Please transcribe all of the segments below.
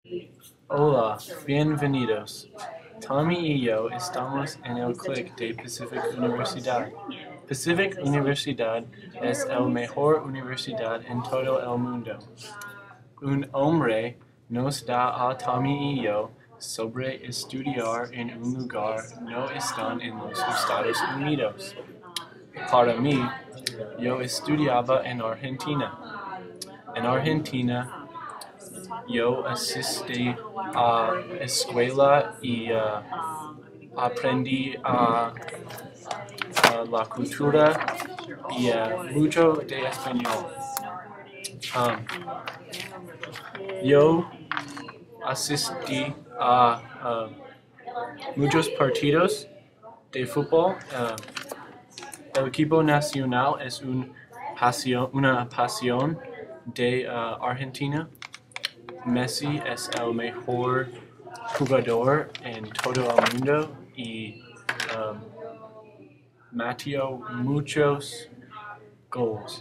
Hola, bienvenidos. Tommy y yo estamos en el click de Pacific Universidad. Pacific Universidad es la mejor universidad en todo el mundo. Un hombre nos da a Tommy y yo sobre estudiar en un lugar no están en los Estados Unidos. Para mí, yo estudiaba en Argentina. En Argentina, yo asistí a escuela y aprendí la cultura y mucho de español. Um, yo asistí a muchos partidos de fútbol. El equipo nacional es una pasión de Argentina. Messi es el mejor jugador en todo el mundo y metió muchos goles.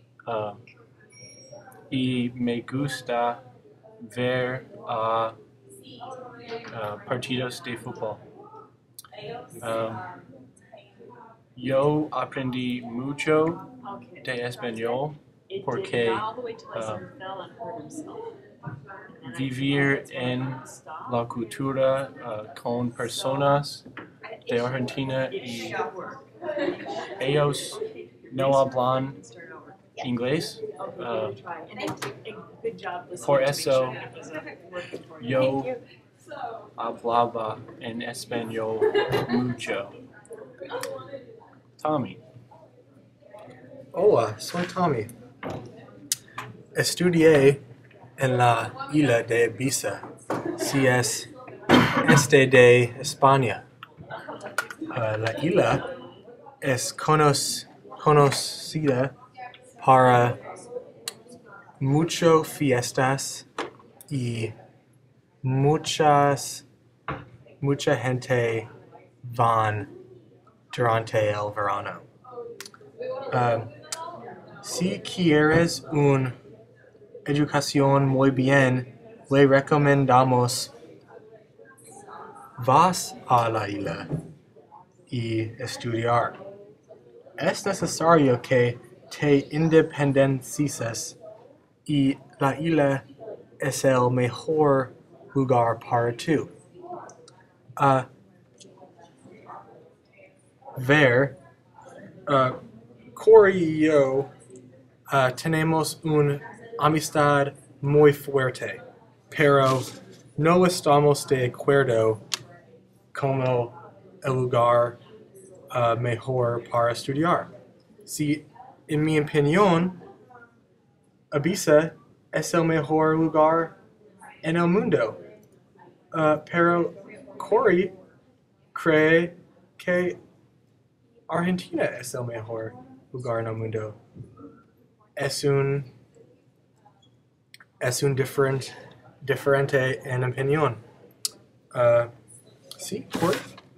Y me gusta ver partidos de fútbol. Yo aprendí mucho de español porque vivir en la cultura con personas de Argentina y ellos no hablan inglés. Por eso yo hablaba en español mucho. Tommy. Hola, soy Tommy. Estudié en la isla de Ibiza, si es este de España. La isla es conocida para muchas fiestas y mucha gente van durante el verano. Si quieres una educación muy bien, le recomendamos vas a la isla y estudiar. Es necesario que te independices y la isla es el mejor lugar para tú. Corey y yo tenemos una amistad muy fuerte, pero no estamos de acuerdo como el lugar mejor para estudiar. Si, en mi opinión, Ibiza es el mejor lugar en el mundo, pero Corey cree que Argentina es el mejor lugar en el mundo. Es un diferente en opinión. Sí, Corey.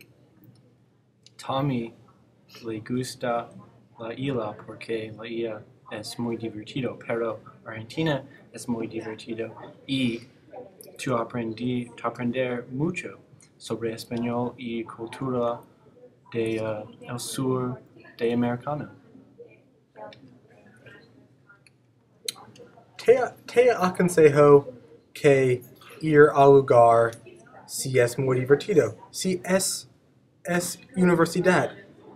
Tommy le gusta la isla porque la isla es muy divertido, pero Argentina es muy divertido y tú aprender mucho sobre español y cultura de el sur de Americano. Te aconsejo que ir al lugar si es muy divertido. Si es universidad.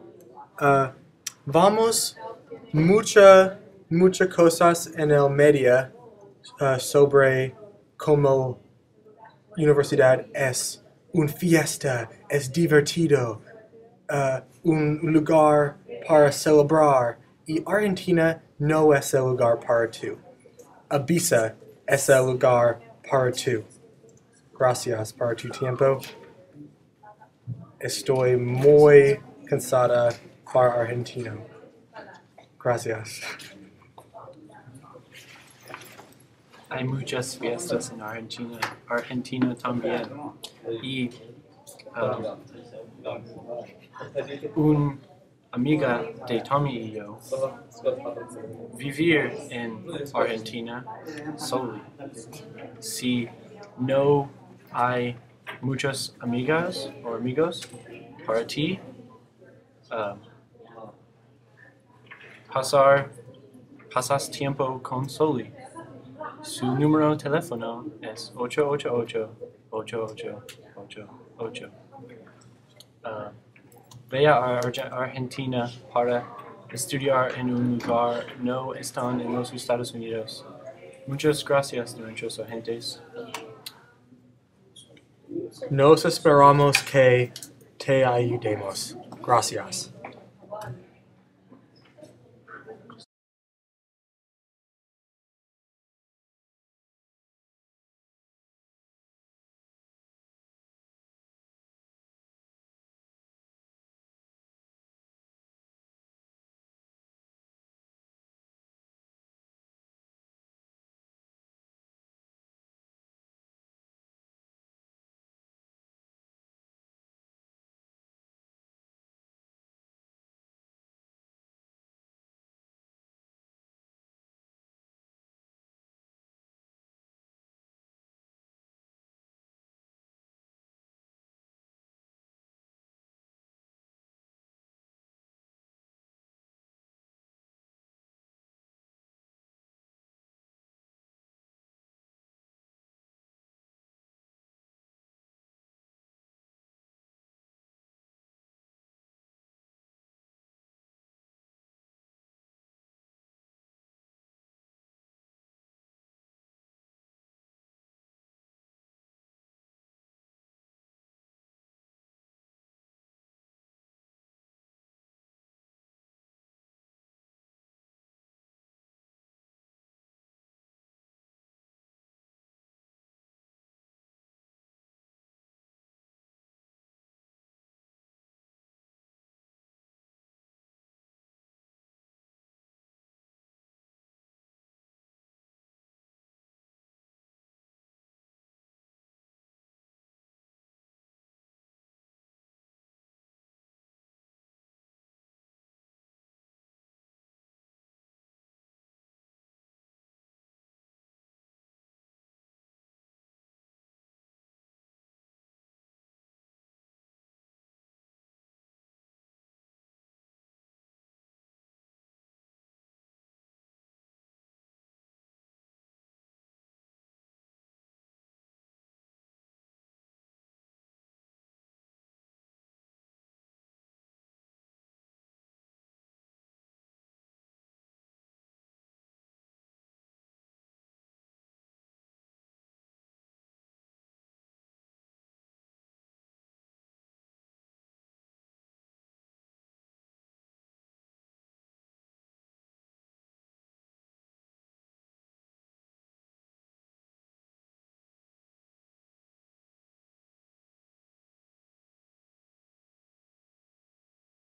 Vamos muchas cosas en el media sobre cómo universidad es una fiesta, es divertido, un lugar para celebrar. Y Argentina no es el lugar para tú. Ibiza es el lugar para tú. Gracias por tu tiempo. Estoy muy cansada para Argentina. Gracias. Hay muchas fiestas en Argentina, Argentina también. Y una amiga de Tommy y yo vivir en Argentina solo. Si No hay muchos amigas or amigos. Para ti, pasas tiempo con Soli. Su número de teléfono es 888-888-888. Ve a Argentina para estudiar en un lugar no están en los Estados Unidos. Muchas gracias, nuestros agentes. Nos esperamos que te ayudemos. Gracias.